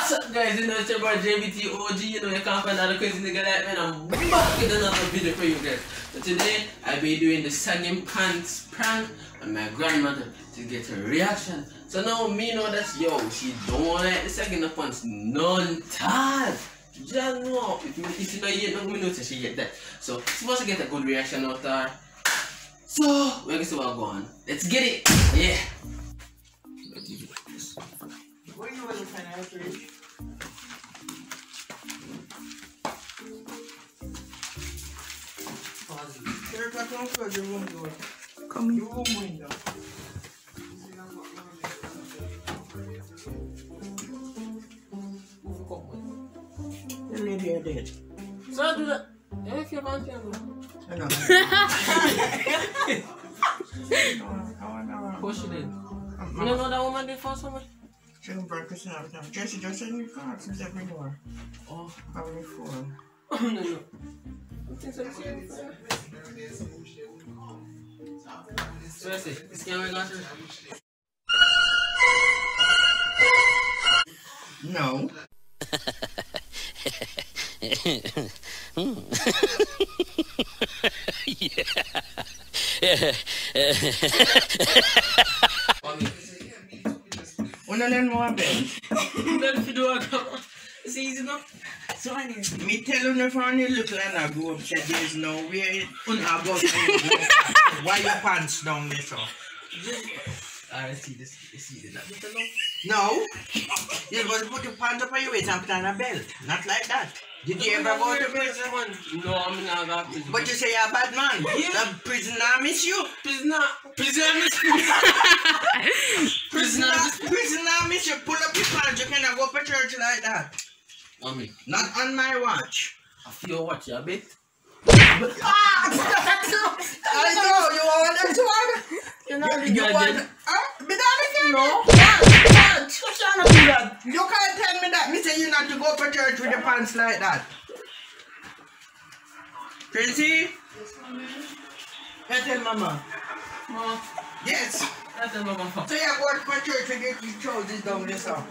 What's up, guys? You know it's your boy JBT OG. You know you can't find another crazy nigga like me, and I'm back with another video for you guys. So today I'll be doing the sagging pants prank on my grandmother to get a reaction. So now me know that's she don't like the sagging pants none time. Just know if you know you don't know she get that. So supposed to get a good reaction out there. So we're gonna see what's going on. Let's get it. Yeah. What are you looking at, Rich? Don't close your room door. Come in. Your room window. The lady are dead. So I do that. Yeah, if you want to. I know. Push it in. You don't know that woman did for someone? She don't breakfast all the time. Jesse just said you can't since every door. Oh, how many four? Oh, no. Jesse, this camera got you? No. Wanna learn more about it? It's easy enough. So me tell you from the little and I go up said there's no way about why your pants down there so? I see this. No. You're supposed to put your pants up on your waist and put on a belt. Not like that. Did you ever go to prison? No, I'm not going to prison. But you say you're a bad man. Yeah. The prisoner miss you. Prisoner miss Prisoner miss you. Pull up your pants. You cannot go to church like that. Mommy. Not on my watch. I feel watch you a bit. I know. You want that one? You're not you want it? Me not again? No. You can't tell me that. Me say you not to go for church with the pants like that. Tracy? I tell mama. Mom. Yes. I tell mama. So you go for church and get your trousers down this up.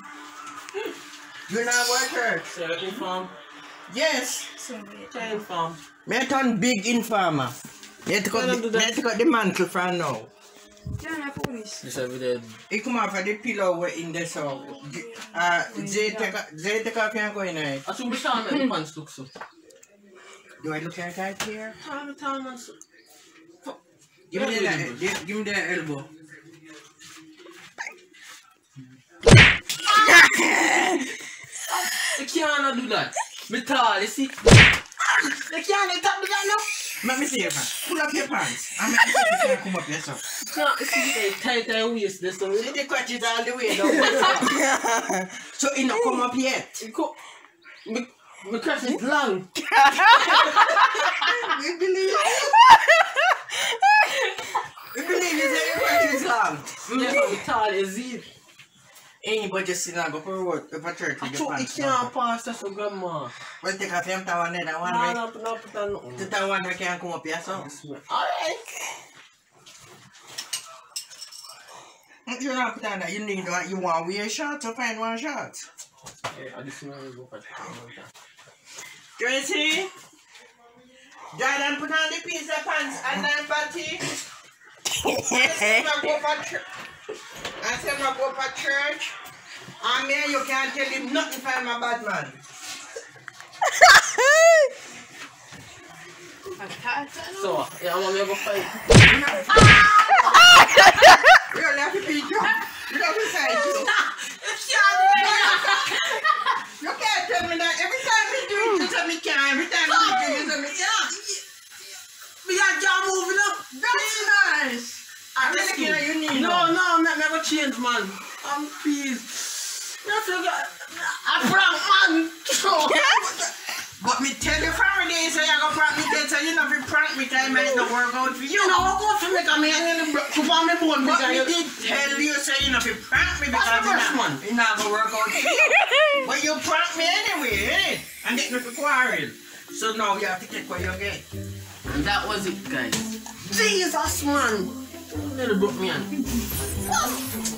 You not go to church? So you inform? Yes. Tell inform. Me a turn big informer. Me to cut the mantle from now. This every day. He come off of the pillow in the so. Zay take off and go in there. I should be showing me the pants look so. Do I look like that here? Time. Give me that. Give me that elbow. You can't do that. Me tall, you see. You can't top me that now. Let me see your pants. Pull up your pants. I mean, you can't come up here, so. No, see the tight waist this so. See the crutches all the way down. So it not come up yet. My crutch is long. We believe you. We believe you say your crutch is long. Me tall is it. Anybody just sit down go for road, go for church with your pants. You can't pass that to grandma. Well, take off them one there, that one No, right? no, put that no. That one that can't come up here, so. Alright. You not put on that, you need one, you want wear shorts or find one shorts? Yeah, I just want to go for it. Tracy? Jordan put on the piece of pants and then Patty. I said I go for church. And me you can't tell him nothing for my bad man. So, yeah, I'm gonna go fight. You don't have to beat you. You don't have to fight you. You can't tell me that. Every time we do it, you tell me can't. Every time we do it, you tell me can't. We got job moving up. That's nice. I really can't, you need No, I'm never change, man. I'm pleased. I prank, man. But me tell you from the day, so you go prank me then, so you know if you prank me, time might not work out for you. You know, I'm going to make a man in the on my bone. But me did tell you, so you know if you prank me, because it's not going to work out for you. But you prank me anyway, eh? And get me for quarrel. So now you have to take what you get. And that was it, guys. Jesus, man. Little broke me on.